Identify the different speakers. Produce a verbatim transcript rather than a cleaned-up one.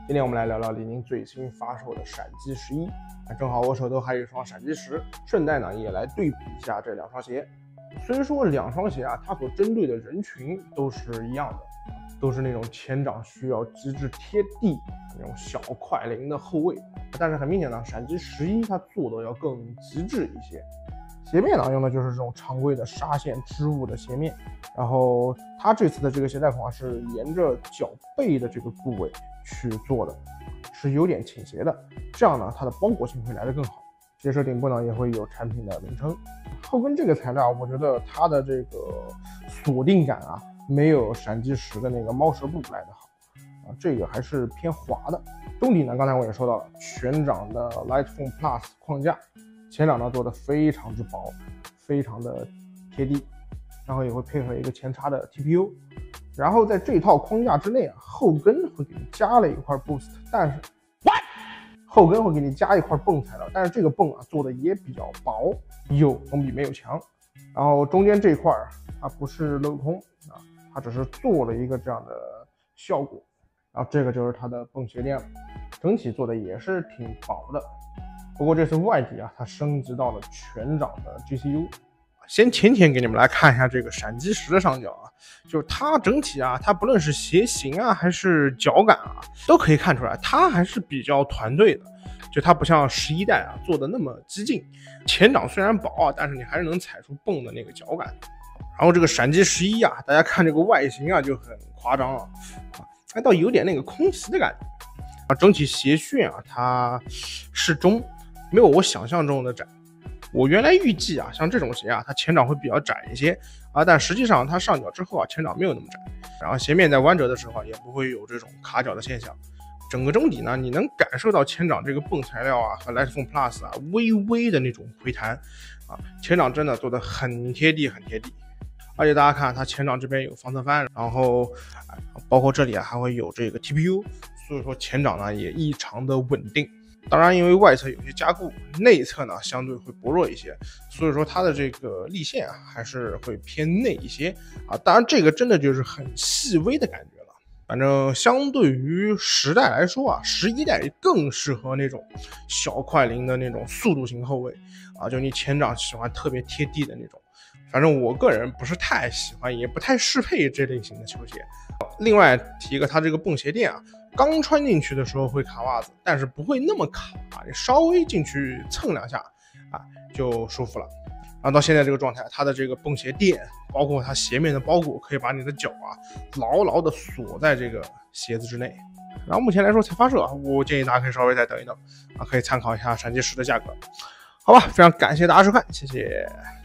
Speaker 1: 今天我们来聊聊李宁最新发售的闪击十一，正好我手头还有一双闪击十，顺带呢也来对比一下这两双鞋。虽然说两双鞋啊，它所针对的人群都是一样的，都是那种前掌需要极致贴地那种小快灵的后卫，但是很明显呢，闪击十一它做的要更极致一些。鞋面呢用的就是这种常规的纱线织物的鞋面，然后它这次的这个鞋带孔啊是沿着脚背的这个部位去做的，是有点倾斜的，这样呢它的包裹性会来得更好。鞋舌顶部呢也会有产品的名称。后跟这个材料，我觉得它的这个锁定感啊，没有闪击十的那个猫舌布来得好啊，这个还是偏滑的。中底呢，刚才我也说到了，全掌的 Lightfoam Plus 框架，前掌呢做的非常之薄，非常的贴地，然后也会配合一个前插的 T P U， 然后在这套框架之内啊，后跟会给你加了一块 Boost， 但是 What？ 后跟会给你加一块泵材料，但是这个泵啊做的也比较薄，有总比没有强。然后中间这块它不是镂空啊，它只是做了一个这样的效果。然后这个就是它的泵鞋垫了，整体做的也是挺薄的。不过这次外底啊，它升级到了全掌的 G C U。先浅浅给你们来看一下这个闪击十的上脚啊，就是它整体啊，它不论是鞋型啊，还是脚感啊，都可以看出来，它还是比较团队的。就它不像十一代啊做的那么激进，前掌虽然薄啊，但是你还是能踩出泵的那个脚感。然后这个闪击十一啊，大家看这个外形啊就很夸张了啊，还倒有点那个空袭的感觉啊。整体鞋楦啊，它适中，没有我想象中的窄。我原来预计啊，像这种鞋啊，它前掌会比较窄一些啊，但实际上它上脚之后啊，前掌没有那么窄，然后鞋面在弯折的时候也不会有这种卡脚的现象。整个中底呢，你能感受到前掌这个泵材料啊和 Lightfoam Plus 啊微微的那种回弹啊，前掌真的做的很贴地，很贴地。而且大家看它前掌这边有防侧翻，然后包括这里啊还会有这个 T P U， 所以说前掌呢也异常的稳定。当然因为外侧有些加固，内侧呢相对会薄弱一些，所以说它的这个力线啊还是会偏内一些啊。当然这个真的就是很细微的感觉了。反正相对于十代来说啊，十一代更适合那种小快灵的那种速度型后卫啊，就你前掌喜欢特别贴地的那种。反正我个人不是太喜欢，也不太适配这类型的球鞋。另外提一个，它这个泵鞋垫啊，刚穿进去的时候会卡袜子，但是不会那么卡啊，你稍微进去蹭两下啊就舒服了。然后到现在这个状态，它的这个泵鞋垫，包括它鞋面的包裹，可以把你的脚啊牢牢的锁在这个鞋子之内。然后目前来说才发售啊，我建议大家可以稍微再等一等啊，可以参考一下闪击十的价格。好吧，非常感谢大家收看，谢谢。